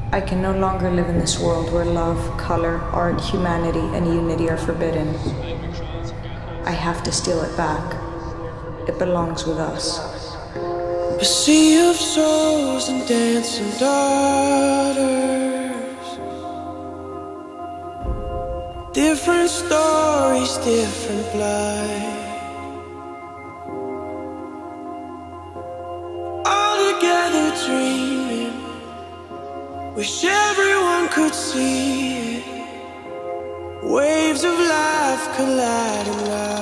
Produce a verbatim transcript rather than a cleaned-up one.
I can no longer live in this world where love, color, art, humanity, and unity are forbidden. I have to steal it back. It belongs with us. A sea of souls and dancing daughters, different stories, different blood. All together dreaming, wish everyone could see it. Waves of life colliding live.